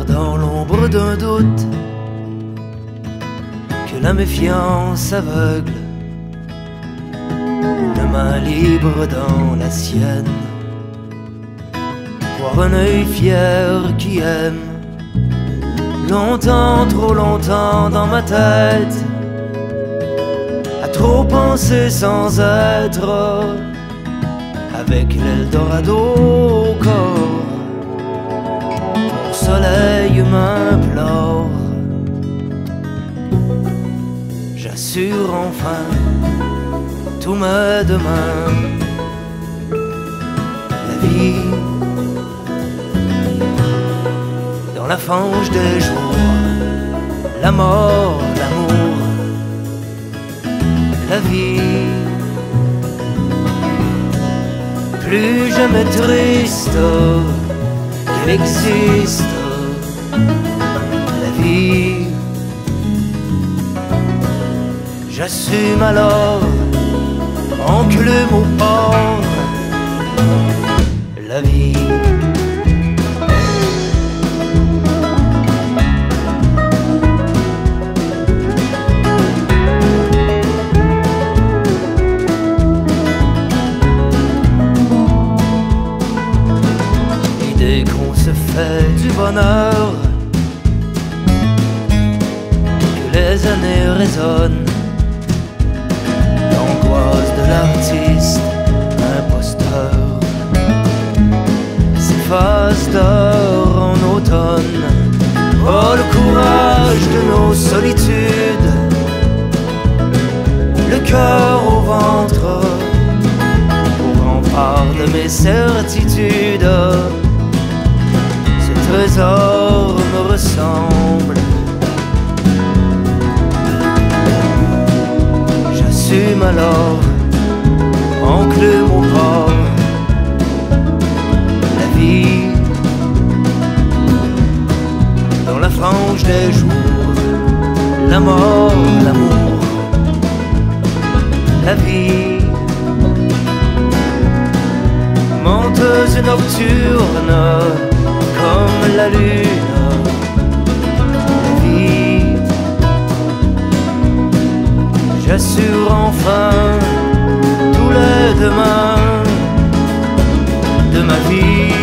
Car dans l'ombre d'un doute que la méfiance aveugle, une main libre dans la sienne, voir un œil fier qui aime. Longtemps, trop longtemps dans ma tête, à trop penser sans être, avec l'Eldorado au corps, mon soleil m'implore. J'assure enfin tous mes demain, la vie dans la fange des jours, la mort, l'amour, la vie. Plus jamais triste qu'elle existe, la vie. J'assume alors, enclume au port, la vie. L'idée qu'on se fait du bonheur, que les années résonnent, l'angoisse de l'artiste imposteur s'efface d'or en automne. Oh, le courage de nos solitudes, le cœur au ventre, au rempart de mes certitudes. Ce trésor me ressemble. J'assume alors, enclume au port, la vie dans la frange des jours, la mort, l'amour, la vie. Menteuse nocturne comme la lune, la vie. J'assure enfin tous les demain de ma vie.